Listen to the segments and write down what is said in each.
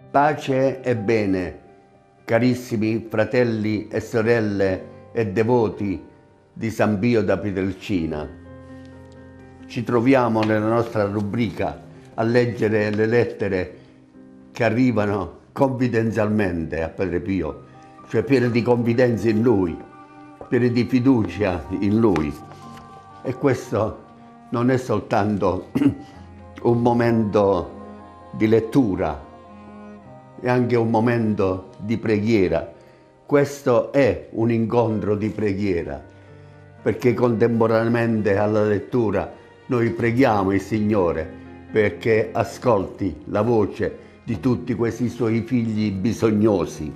Pace e bene, carissimi fratelli e sorelle e devoti di San Pio da Pietrelcina. Ci troviamo nella nostra rubrica a leggere le lettere che arrivano confidenzialmente a Padre Pio, cioè piene di confidenza in Lui, piene di fiducia in Lui. E questo non è soltanto un momento di lettura, è anche un momento di preghiera. Questo è un incontro di preghiera, perché contemporaneamente alla lettura noi preghiamo il Signore perché ascolti la voce di tutti questi Suoi figli bisognosi.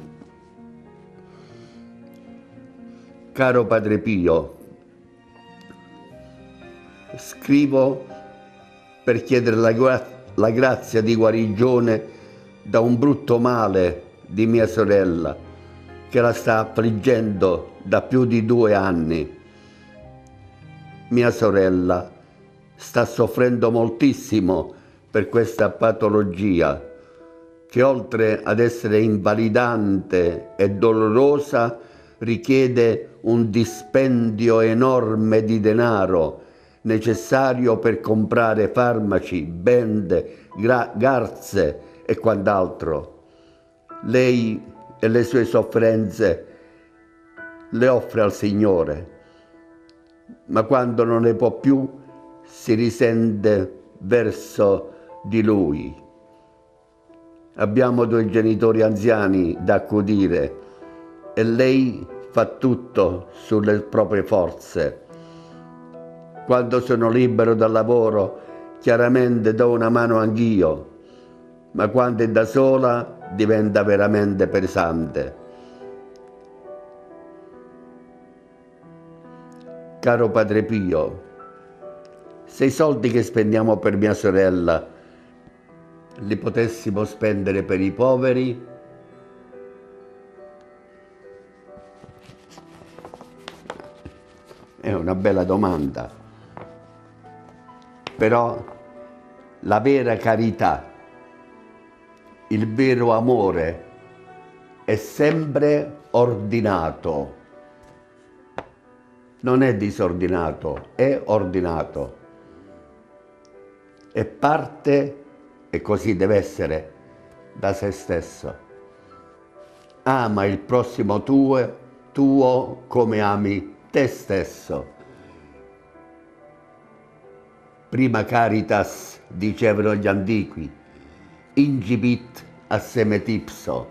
Caro Padre Pio, scrivo per chiedere la grazia di guarigione da un brutto male di mia sorella che la sta affliggendo da più di 2 anni. Mia sorella sta soffrendo moltissimo per questa patologia che, oltre ad essere invalidante e dolorosa, richiede un dispendio enorme di denaro necessario per comprare farmaci, bende, garze e quant'altro. Lei e le sue sofferenze le offre al Signore, ma quando non ne può più si risente verso di Lui. Abbiamo 2 genitori anziani da accudire e lei fa tutto sulle proprie forze. Quando sono libero dal lavoro, chiaramente do una mano anch'io, ma quando è da sola diventa veramente pesante. Caro Padre Pio, se i soldi che spendiamo per mia sorella li potessimo spendere per i poveri, è una bella domanda. Però la vera carità, il vero amore è sempre ordinato, non è disordinato, è ordinato. E parte, e così deve essere, da se stesso. Ama il prossimo tuo come ami te stesso. Prima caritas, dicevano gli antichi, incipit a semet ipso.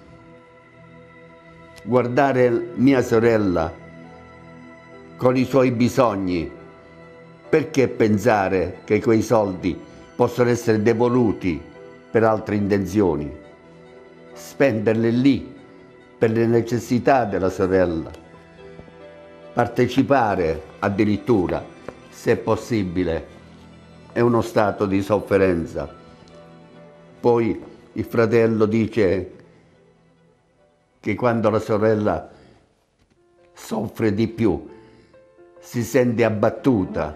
Guardare mia sorella con i suoi bisogni, perché pensare che quei soldi possono essere devoluti per altre intenzioni? Spenderli lì per le necessità della sorella, partecipare addirittura, se possibile. È uno stato di sofferenza. Poi il fratello dice che quando la sorella soffre di più si sente abbattuta,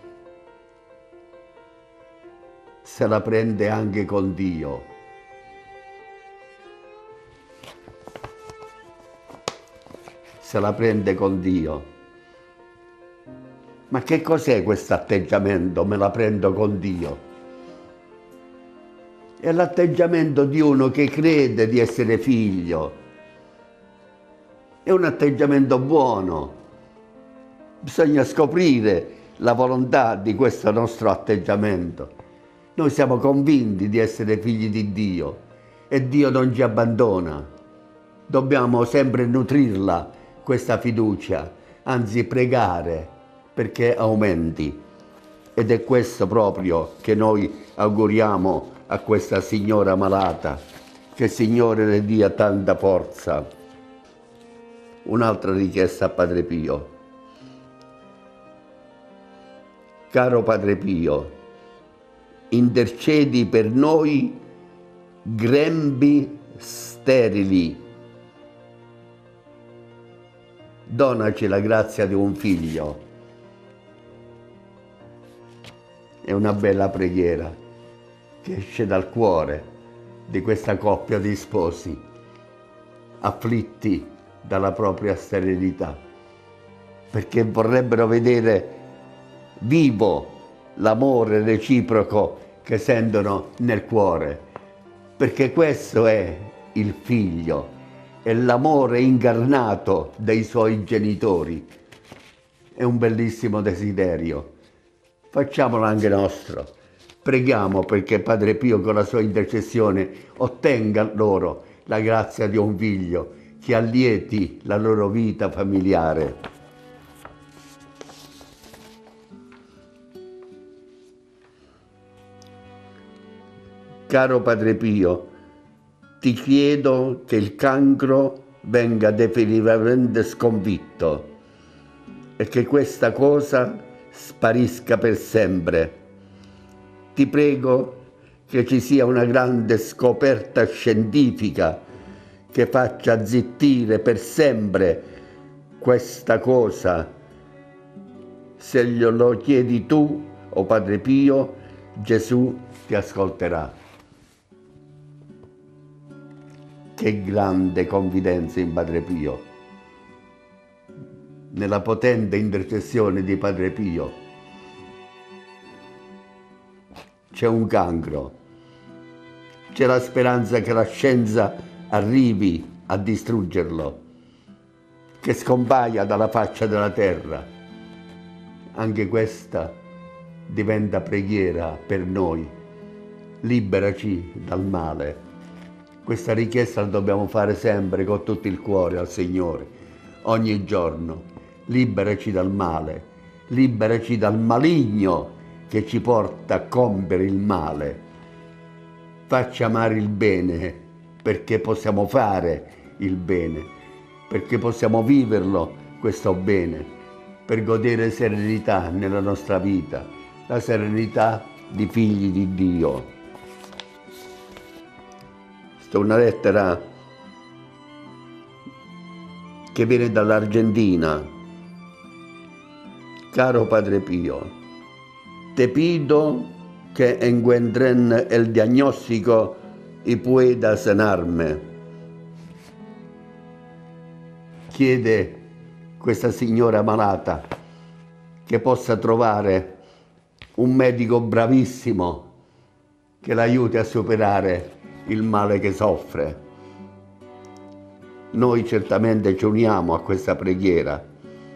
se la prende anche con Dio. Se la prende con Dio. Ma che cos'è questo atteggiamento? Me la prendo con Dio. È l'atteggiamento di uno che crede di essere figlio. È un atteggiamento buono. Bisogna scoprire la volontà di questo nostro atteggiamento. Noi siamo convinti di essere figli di Dio e Dio non ci abbandona. Dobbiamo sempre nutrirla, questa fiducia, anzi pregare perché aumenti. Ed è questo proprio che noi auguriamo a questa signora malata, che il Signore le dia tanta forza. Un'altra richiesta a Padre Pio. Caro Padre Pio, intercedi per noi grembi sterili. Donaci la grazia di un figlio. È una bella preghiera che esce dal cuore di questa coppia di sposi, afflitti dalla propria sterilità, perché vorrebbero vedere vivo l'amore reciproco che sentono nel cuore, perché questo è il figlio, è l'amore incarnato dei suoi genitori. È un bellissimo desiderio. Facciamolo anche nostro. Preghiamo perché Padre Pio con la sua intercessione ottenga loro la grazia di un figlio che allieti la loro vita familiare. Caro Padre Pio, ti chiedo che il cancro venga definitivamente sconfitto e che questa cosa sparisca per sempre. Ti prego che ci sia una grande scoperta scientifica che faccia zittire per sempre questa cosa. Se glielo chiedi tu, o Padre Pio, Gesù ti ascolterà. Che grande confidenza in Padre Pio, nella potente intercessione di Padre Pio. C'è un cancro, c'è la speranza che la scienza arrivi a distruggerlo, che scompaia dalla faccia della terra. Anche questa diventa preghiera per noi. Liberaci dal male. Questa richiesta la dobbiamo fare sempre con tutto il cuore al Signore, ogni giorno. Liberaci dal male, liberaci dal maligno che ci porta a compiere il male. Facci amare il bene perché possiamo fare il bene, perché possiamo viverlo questo bene, per godere serenità nella nostra vita, la serenità di figli di Dio. Una lettera che viene dall'Argentina. Caro Padre Pio, te pido que encuentren el diagnóstico y pueda sanarme. Chiede questa signora malata che possa trovare un medico bravissimo che l'aiuti a superare il male che soffre. Noi certamente ci uniamo a questa preghiera.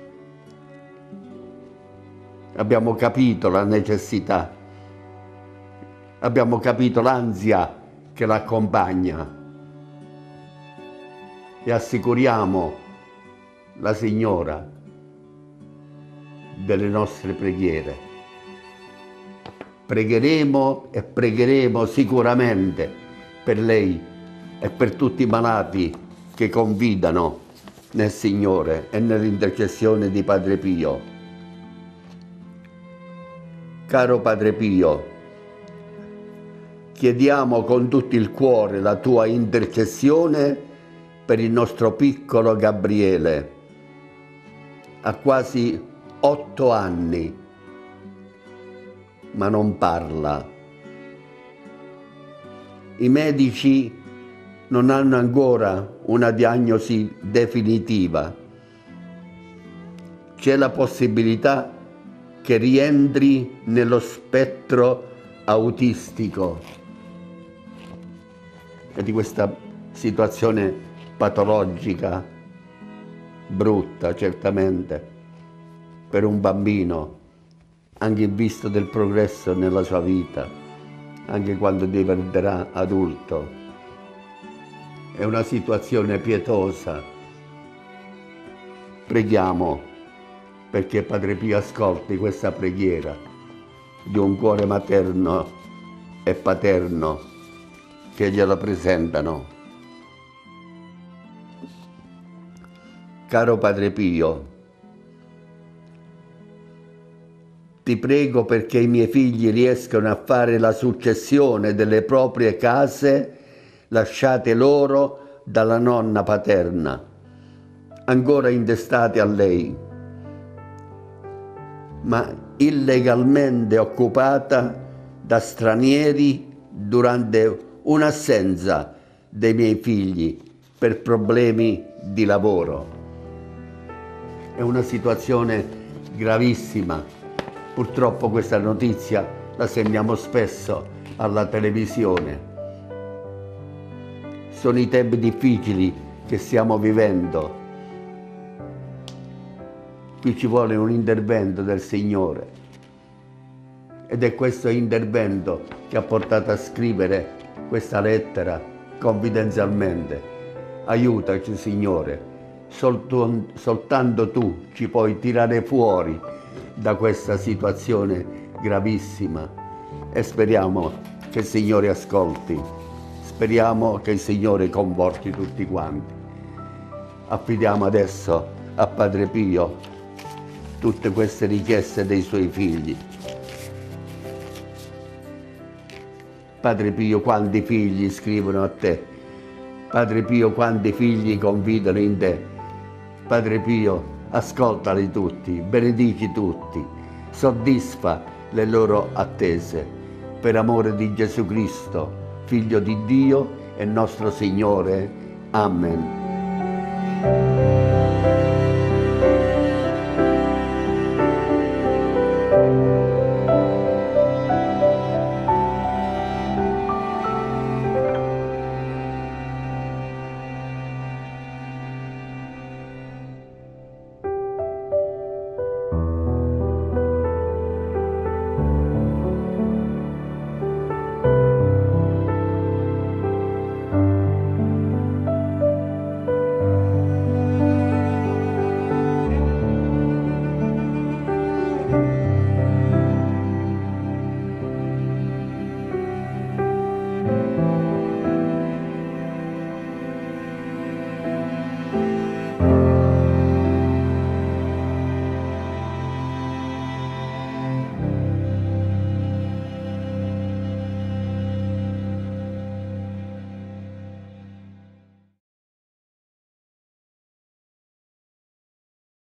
Abbiamo capito la necessità, abbiamo capito l'ansia che l'accompagna e assicuriamo la Signora delle nostre preghiere. Pregheremo e pregheremo sicuramente per lei e per tutti i malati che confidano nel Signore e nell'intercessione di Padre Pio. Caro Padre Pio, chiediamo con tutto il cuore la tua intercessione per il nostro piccolo Gabriele. Ha quasi 8 anni, ma non parla. I medici non hanno ancora una diagnosi definitiva. C'è la possibilità che rientri nello spettro autistico e di questa situazione patologica, brutta certamente, per un bambino, anche in vista del progresso nella sua vita, anche quando diventerà adulto. È una situazione pietosa. Preghiamo perché Padre Pio ascolti questa preghiera di un cuore materno e paterno che gliela presentano. Caro Padre Pio, ti prego perché i miei figli riescano a fare la successione delle proprie case lasciate loro dalla nonna paterna, ancora intestate a lei, ma illegalmente occupata da stranieri durante un'assenza dei miei figli per problemi di lavoro. È una situazione gravissima. Purtroppo questa notizia la sentiamo spesso alla televisione. Sono i tempi difficili che stiamo vivendo. Qui ci vuole un intervento del Signore. Ed è questo intervento che ha portato a scrivere questa lettera confidenzialmente. Aiutaci, Signore. Soltanto tu ci puoi tirare fuori da questa situazione gravissima e speriamo che il Signore ascolti, speriamo che il Signore conforti tutti quanti. Affidiamo adesso a Padre Pio tutte queste richieste dei suoi figli. Padre Pio, quanti figli scrivono a te? Padre Pio, quanti figli confidano in te? Padre Pio, ascoltali tutti, benedici tutti, soddisfa le loro attese, per amore di Gesù Cristo, Figlio di Dio e nostro Signore. Amen.